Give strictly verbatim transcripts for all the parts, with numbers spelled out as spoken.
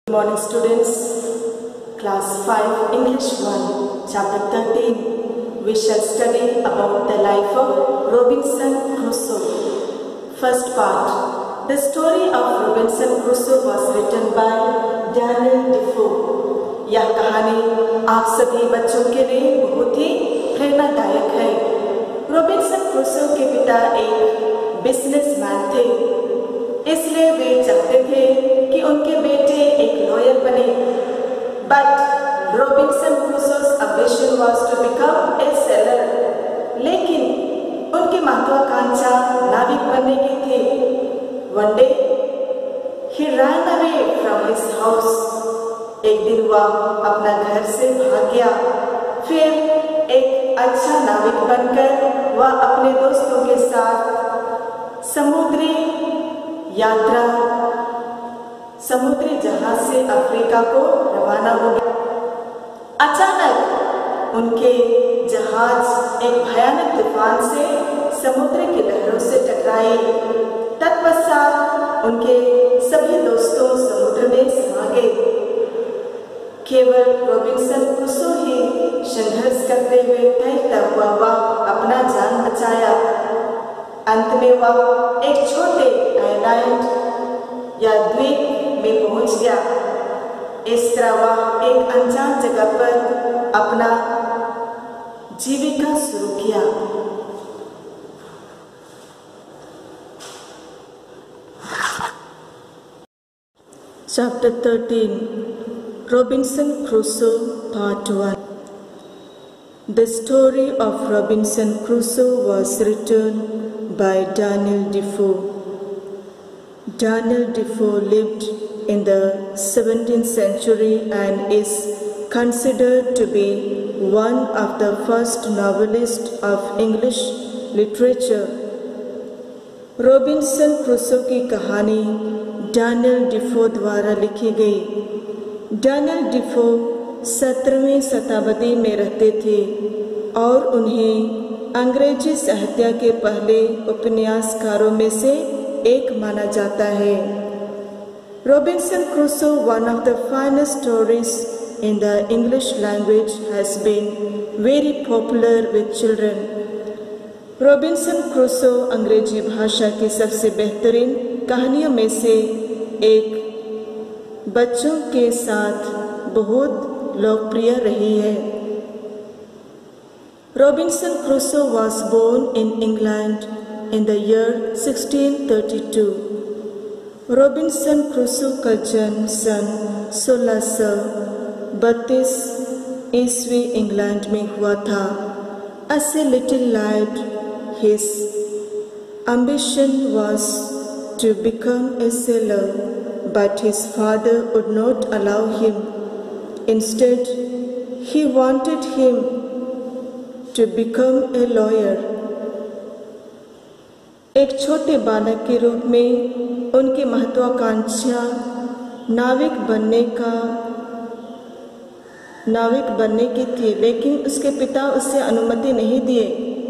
Good morning students, class five English one, chapter thirteen. We shall study about the life of Robinson Crusoe. First part. The story of Robinson Crusoe was written by Daniel Defoe. यह कहानी आप सभी बच्चों के लिए बहुत ही प्रेरणादायक है। रॉबिन्सन क्रूसो के पिता एक बिजनेसमैन थे, इसलिए वे चाहते थे कि उनके बेटे एक लॉयर बने। But Robinson Crusoe's ambition was to become a sailor. लेकिन उनकी महत्वाकांक्षा नाविक बनने की थी। One day he ran away from his house. एक दिन वह अपना घर से भाग गया। फिर एक अच्छा नाविक बनकर वह अपने दोस्तों के साथ समुद्री यात्रा समुद्री जहाज से अफ्रीका को रवाना हो गया। अचानक उनके जहाज एक भयानक तूफान से समुद्र की लहरों से टकराए। तत्पश्चात उनके सभी दोस्तों समुद्र में समा गए। केवल रॉबिन्सन क्रूसो ही संघर्ष करते हुए तैरता हुआ वह अपना जान बचाया। अंत में वह एक छोटे आइलैंड या द्वीप में पहुंच गया। इस तरह वह एक अनजान जगह पर अपना जीविका शुरू किया। Chapter thirteen. Robinson Crusoe Part one. The story of Robinson Crusoe was written by Daniel Defoe. Daniel Defoe lived in the seventeenth century and is considered to be one of the first novelists of English literature. Robinson Crusoe की कहानी Daniel डिफो द्वारा लिखी गई। Daniel डिफो सत्रहवीं शताब्दी में रहते थे और उन्हें अंग्रेजी साहित्य के पहले उपन्यासकारों में से एक माना जाता है। Robinson Crusoe, one of the finest stories in the English language, has been very popular with children. Robinson Crusoe अंग्रेजी भाषा की सबसे बेहतरीन कहानियों में से एक बच्चों के साथ बहुत लोकप्रिय रही है। Robinson Crusoe was born in England in the year sixteen thirty-two. Robinson Crusoe का जन्म सन सोलह सौ बत्तीस ईस्वी इंग्लैंड में हुआ था। As a little lad, his ambition was to become a sailor, but his father would not allow him. Instead, he wanted him to become a lawyer. एक छोटे बालक के रूप में उनकी महत्वाकांक्षा नाविक बनने का नाविक बनने की थी, लेकिन उसके पिता उससे अनुमति नहीं दिए।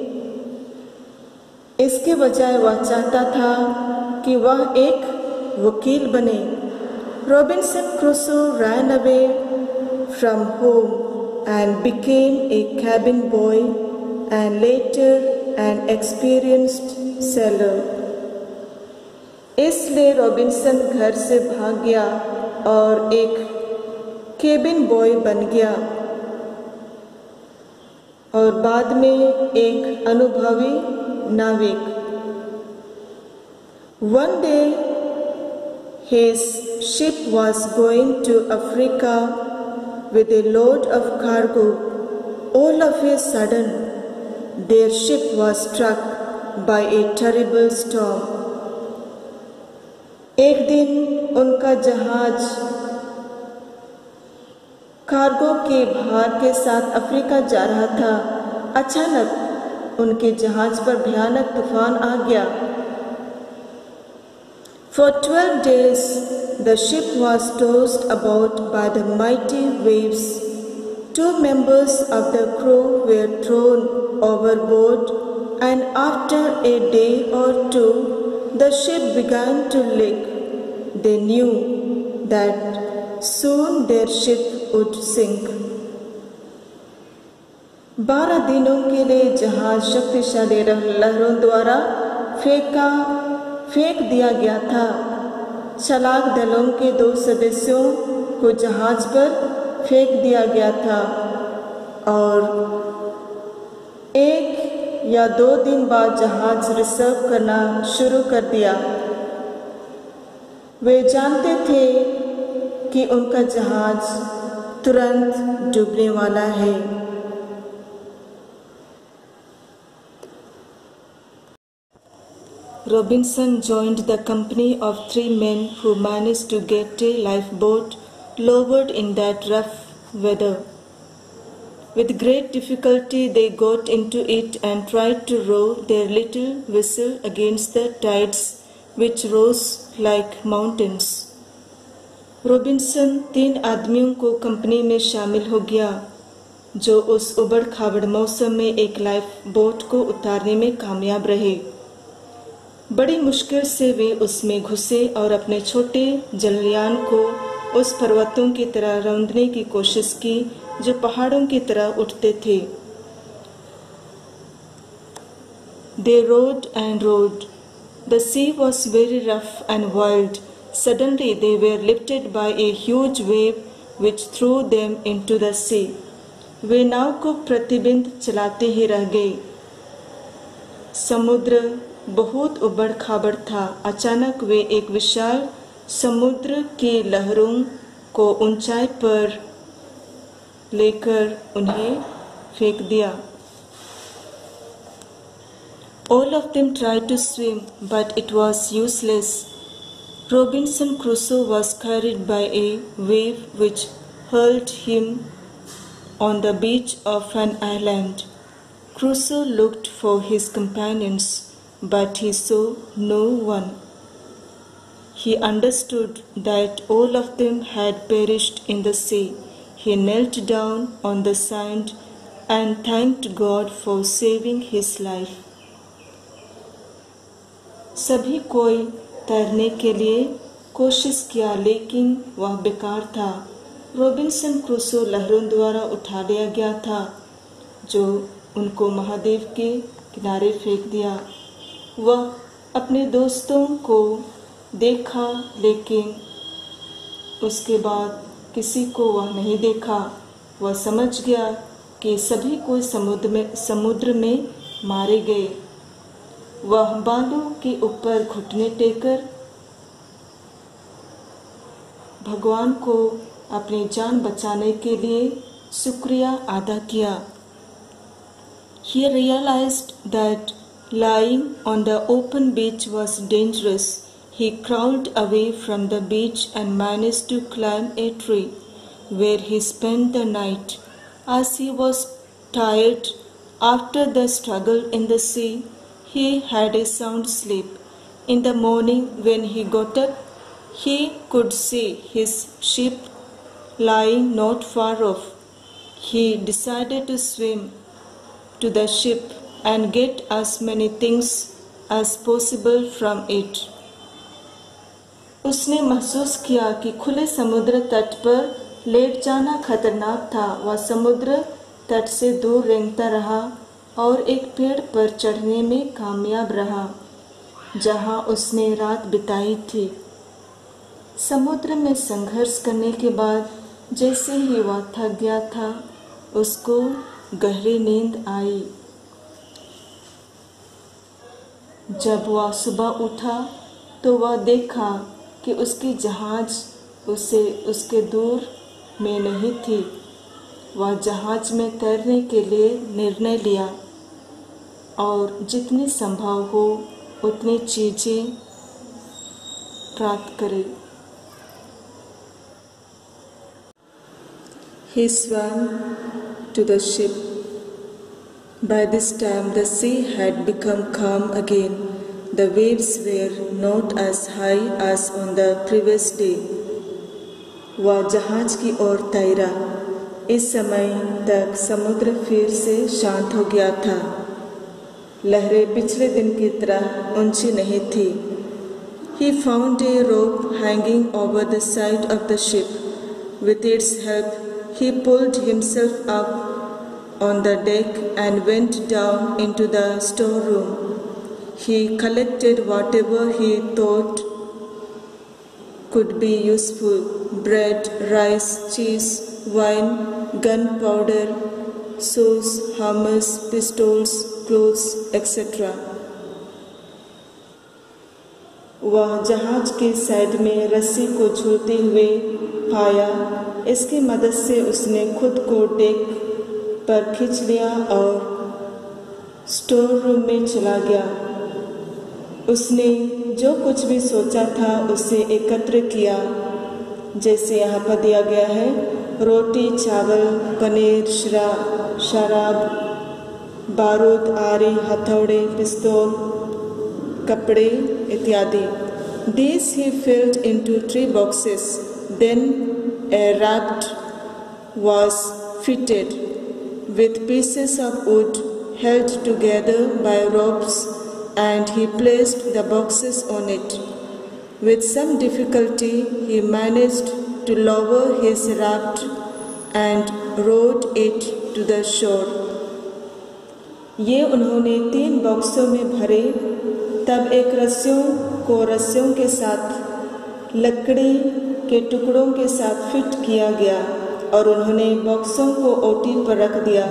इसके बजाय वह चाहता था कि वह एक वकील बने। Robinson Crusoe ran away from home and became a cabin boy and later an experienced sailor. इसलिए रॉबिन्सन घर से भाग गया और एक केबिन बॉय बन गया और बाद में एक अनुभवी नाविक। One day his ship was going to Africa with a load of cargo. All of a sudden, their ship was struck by a terrible storm. एक दिन उनका जहाज कार्गो के भार के साथ अफ्रीका जा रहा था। अचानक उनके जहाज पर भयानक तूफान आ गया। For twelve days, the ship was tossed about by the mighty waves. Two members of the crew were thrown overboard, and after a day or two, the ship began to leak. They knew that soon their ship would sink. बारह दिनों के लिए जहाज शक्तिशाली लहरों द्वारा फेंका फेंक दिया गया था। चालाक दलों के दो सदस्यों को जहाज पर फेंक दिया गया था और एक या दो दिन बाद जहाज रिसर्व करना शुरू कर दिया। वे जानते थे कि उनका जहाज तुरंत डूबने वाला है। Robinson joined the company of three men who managed to get a lifeboat lowered in that rough weather. With great difficulty they got into it and tried to row their little vessel against the tides which rose like mountains. Robinson तीन आदमियों को company में शामिल हो गया जो उस उबड़ खाबड़ मौसम में एक लाइफ बोट को उतारने में कामयाब रहे। बड़ी मुश्किल से वे उसमें घुसे और अपने छोटे जलयान को उस पर्वतों की तरह रौंदने की कोशिश की जो पहाड़ों की तरह उठते थे। They rowed and rowed. The sea was very rough and wild. Suddenly they were lifted by a huge wave which threw them into the sea. वे नाव को प्रतिबिंब चलाते ही रह गए। समुद्र बहुत उबड़ खाबड़ था। अचानक वे एक विशाल समुद्र की लहरों को ऊंचाई पर लेकर उन्हें फेंक दिया। All of them tried to swim, but it was useless. Robinson Crusoe was carried by a wave which hurled him on the beach of an island. Crusoe looked for his companions, but he saw no one. He understood that all of them had perished in the sea. He knelt down on the sand and thanked God for saving his life. सभी कोई तैरने के लिए कोशिश किया लेकिन वह बेकार था। रॉबिन्सन क्रूसो लहरों द्वारा उठा लिया गया था जो उनको महाद्वीप के किनारे फेंक दिया। वह अपने दोस्तों को देखा लेकिन उसके बाद किसी को वह नहीं देखा। वह समझ गया कि सभी कोई समुद्र में समुद्र में मारे गए। वह बालू के ऊपर घुटने टेकर भगवान को अपनी जान बचाने के लिए शुक्रिया अदा किया। He realized that lying on the open beach was dangerous. He crawled away from the beach and managed to climb a tree, where he spent the night. As he was tired after the struggle in the sea, he had a sound sleep. In the morning, when he got up, he could see his ship lying not far off. He decided to swim to the ship and get as many things as possible from it. उसने महसूस किया कि खुले समुद्र तट पर late जाना खतरनाक था। वह समुद्र तट से दूर रेंगता रहा और एक पेड़ पर चढ़ने में कामयाब रहा जहां उसने रात बिताई थी। समुद्र में संघर्ष करने के बाद जैसे ही वह थक गया था उसको गहरी नींद आई। जब वह सुबह उठा तो वह देखा कि उसकी जहाज उसे उसके दूर में नहीं थी। वह जहाज में तैरने के लिए निर्णय लिया और जितनी संभव हो उतनी चीजें प्राप्त करे। He swam to the ship. By this time the sea had become calm again. The waves were not as high as on the previous day. वह जहाज की ओर तैरा। इस समय तक समुद्र फिर से शांत हो गया था। लहरें पिछले दिन की तरह ऊंची नहीं थी। He found a rope hanging over the side of the ship. With its help, he pulled himself up on the deck and went down into the storeroom. He collected whatever he thought could be useful: bread, rice, cheese, wine, gunpowder, sauce, hammers, pistols, clothes, et cetera. वह जहाज के side में रस्सी को झूलते हुए पाया। इसकी मदद से उसने खुद को डेक पर खींच लिया और स्टोर रूम में चला गया। उसने जो कुछ भी सोचा था उसे एकत्र किया, जैसे यहाँ पर दिया गया है: रोटी, चावल, पनीर, शराब, बारूद, आरी, हथौड़े, पिस्तौल, कपड़े इत्यादि। These he filled into three boxes. Then a raft was fitted with pieces of wood held together by ropes, and he placed the boxes on it. With some difficulty he managed to lower his raft and rowed it to the shore. ये उन्होंने तीन बॉक्सों में भरे। तब एक रस्सियों को रस्सियों के साथ लकड़ी के टुकड़ों के साथ फिट किया गया और उन्होंने बॉक्सों को ओटी पर रख दिया।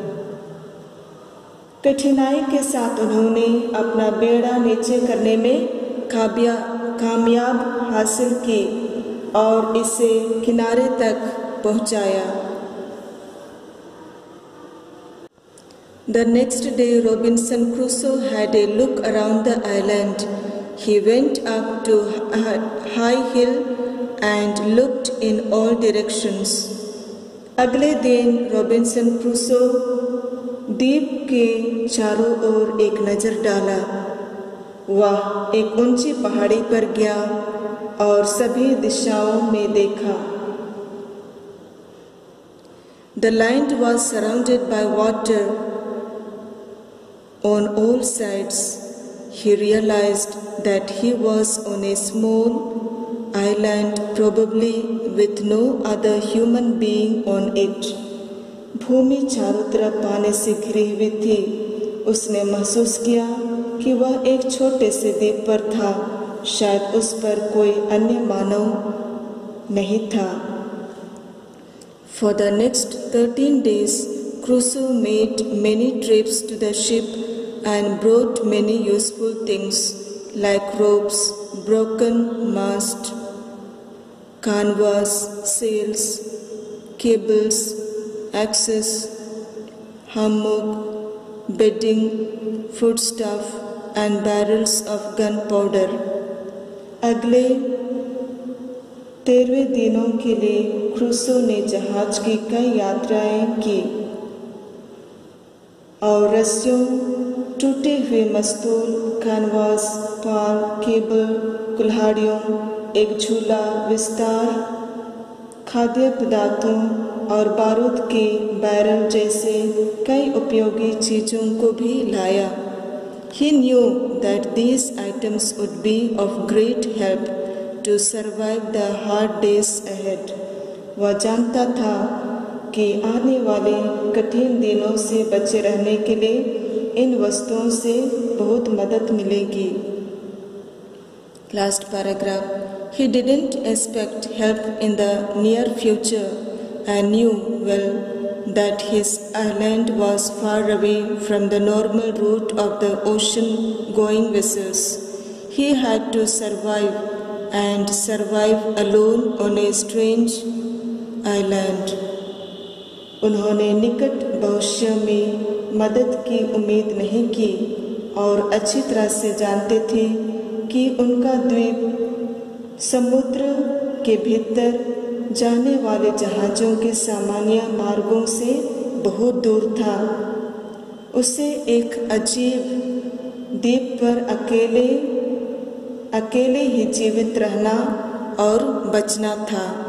कठिनाई के साथ उन्होंने अपना बेड़ा नीचे करने में कामयाब हासिल की और इसे किनारे तक पहुंचाया। The next day Robinson Crusoe had a look around the island. He went up to a high hill and looked in all directions. अगले दिन रॉबिन्सन क्रूसो द्वीप के चारों ओर एक नज़र डाला। वह एक ऊंची पहाड़ी पर गया और सभी दिशाओं में देखा। The land was surrounded by water on all sides. He realized that he was on a small island, probably with no other human being on it. भूमि चारों तरफ पानी से घिरी हुई थी। उसने महसूस किया कि वह एक छोटे से द्वीप पर था। शायद उस पर कोई अन्य मानव नहीं था। For the next thirteen days, Crusoe made many trips to the ship and brought many useful things like ropes, broken mast, canvas, sails, cables, axes, hammock, bedding, foodstuff, and barrels of gunpowder. अगले तेरहवें दिनों के लिए Crusoe ने जहाज की कई यात्राएं की और रस्सियों, टूटे हुए मस्तूल, कैनवास, पाल, केबल, कुल्हाड़ियों, एक झूला, विस्तार, खाद्य पदार्थों और बारूद के बैरल जैसे कई उपयोगी चीज़ों को भी लाया। He knew that these items would be of great help to survive the hard days ahead. वह जानता था कि आने वाले कठिन दिनों से बचे रहने के लिए इन वस्तुओं से बहुत मदद मिलेगी। Last paragraph. He didn't expect help in the near future and knew well that his island was far away from the normal route of the ocean-going vessels. He had to survive and survive alone on a strange island. उन्होंने निकट भविष्य में मदद की उम्मीद नहीं की और अच्छी तरह से जानते थे कि उनका द्वीप समुद्र के भीतर जाने वाले जहाज़ों के सामान्य मार्गों से बहुत दूर था। उसे एक अजीब द्वीप पर अकेले अकेले ही जीवित रहना और बचना था।